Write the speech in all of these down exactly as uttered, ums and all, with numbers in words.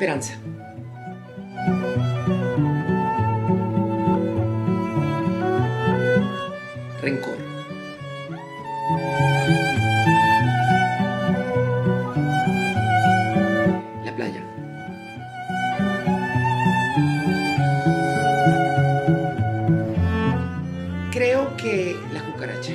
Esperanza. Rencor. La playa. Creo que la cucaracha.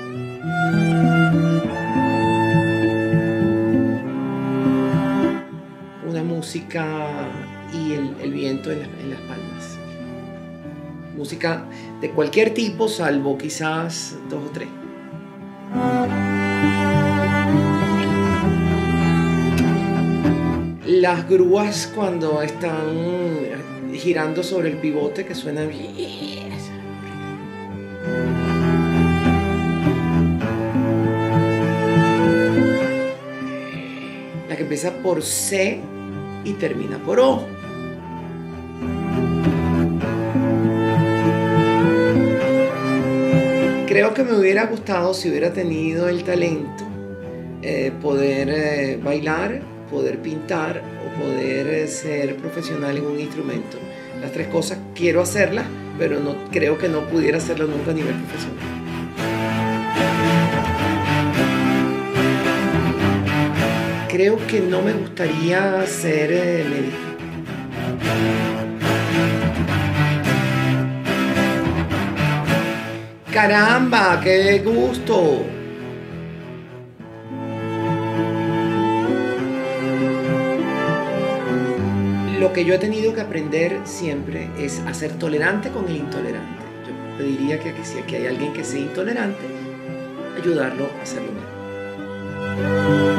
Una música y el, el viento en, la, en las palmas. Música de cualquier tipo, salvo quizás dos o tres. Las grúas cuando están girando sobre el pivote, que suenan... La que empieza por C y termina por O. Creo que me hubiera gustado, si hubiera tenido el talento, eh, poder eh, bailar, poder pintar o poder eh, ser profesional en un instrumento. Las tres cosas quiero hacerlas, pero no, creo que no pudiera hacerlo nunca a nivel profesional. Creo que no me gustaría ser eh, médico. ¡Caramba! ¡Qué gusto! Lo que yo he tenido que aprender siempre es a ser tolerante con el intolerante. Yo pediría que, que si aquí hay alguien que sea intolerante, ayudarlo a hacerlo mejor.